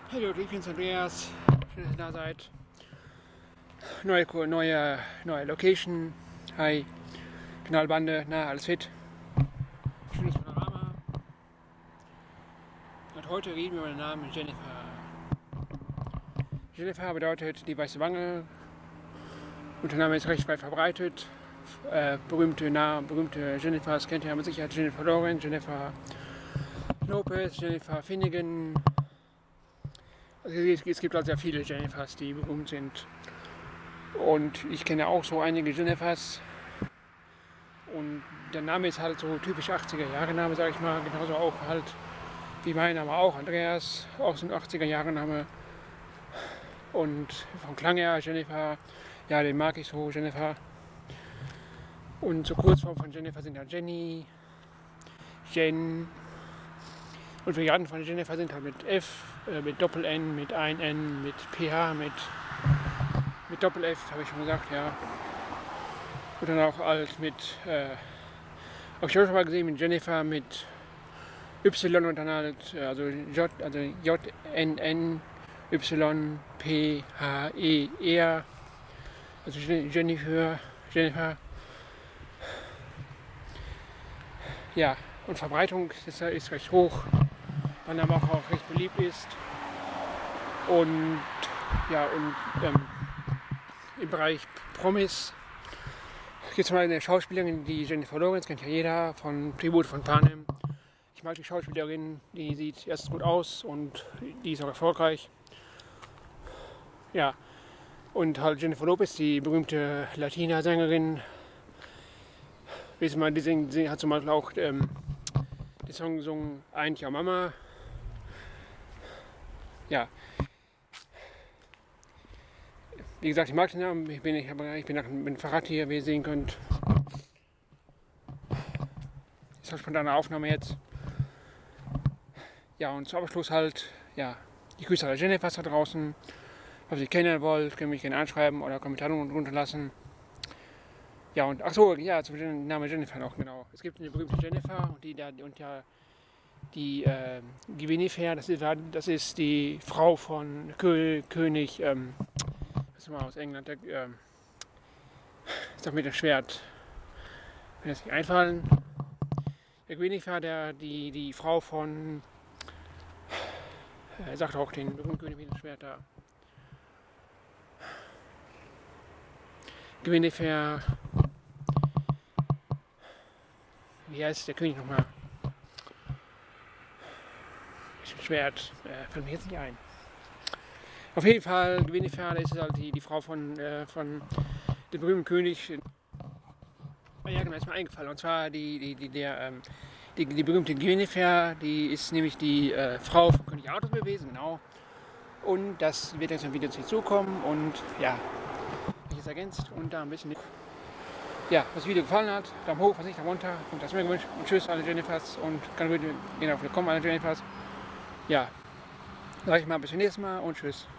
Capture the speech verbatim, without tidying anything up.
Hey Leute, ich bin's Andreas. Schön, dass ihr da seid. Neue, neue, neue Location. Hi. Knallbande. Na, alles fit. Schönes Panorama. Und heute reden wir über den Namen Jennifer. Jennifer bedeutet die weiße Wange. Und der Name ist recht weit verbreitet. Äh, berühmte Namen, berühmte Jennifers kennt ihr mit Sicherheit. Jennifer Lawrence, Jennifer Lopez, Jennifer Finnegan. Also es gibt also sehr viele Jennifers, die berühmt sind. Und ich kenne auch so einige Jennifers. Und der Name ist halt so typisch achtziger Jahre Name, sag ich mal. Genauso auch halt wie mein Name auch, Andreas, auch so ein achtziger Jahre Name. Und vom Klang her Jennifer, ja, den mag ich so, Jennifer. Und zur Kurzform von Jennifer sind halt Jenny, Jen. Und Varianten von Jennifer sind halt mit F, äh, mit Doppel-N, mit ein N, mit P H, mit, mit Doppel-F, habe ich schon gesagt, ja. Und dann auch halt mit, äh, habe ich auch schon mal gesehen, mit Jennifer, mit Y und dann halt, also J, also J N N, Y, P, H, E, R, also Jennifer, Jennifer. Ja, und Verbreitung ist, ist recht hoch. Mein Name auch, auch recht beliebt ist. Und ja, und ähm, im Bereich Promis gibt es mal eine Schauspielerin, die Jennifer Lawrence, kennt ja jeder, von Tribute von Panem. Ich mag die Schauspielerin, die sieht erstens gut aus und die ist auch erfolgreich. Ja, und halt Jennifer Lopez, die berühmte Latina-Sängerin. Wissen wir, die, sing, die hat zum Beispiel auch ähm, den Song gesungen, Ein Jahr Mama. Ja, wie gesagt, ich mag den Namen, ich bin, ich bin nach dem Fahrrad hier, wie ihr sehen könnt. Ist halt spontane Aufnahme jetzt. Ja, und zum Abschluss halt, ja, ich grüße alle Jennifers da draußen. Falls ihr kennen wollt, könnt ihr mich gerne anschreiben oder Kommentare drunter lassen. Ja, und ach so, ja, zum Namen Jennifer noch, genau. Es gibt eine berühmte Jennifer und die, der, und ja, die äh, Gwyneth, das ist, das ist die Frau von Kö König, ähm, was ist mal aus England, der, ähm, ist doch mit dem Schwert, wenn das nicht einfallen. Der Gwyneth, der, die, die Frau von, er äh, sagt auch den berühmten König mit dem Schwert da. Gwyneth, wie heißt der König nochmal? Schwert, äh, fällt mir jetzt nicht ein. Auf jeden Fall, Gwyneth ist halt die, die Frau von, äh, von dem berühmten König. Ja, genau, ist mir eingefallen. Und zwar die, die, die, der, ähm, die, die berühmte Gwyneth, die ist nämlich die äh, Frau von König Arthur gewesen, genau. Und das wird jetzt im Video hinzukommen und ja, ich jetzt ergänzt und da ein bisschen. Ja, was das Video gefallen hat, Daumen hoch, was nicht, Daumen runter und das mir gewünscht. Und tschüss alle Jennifers und kann genau willkommen alle Jennifers. Ja, sag ich mal bis zum nächsten Mal und tschüss.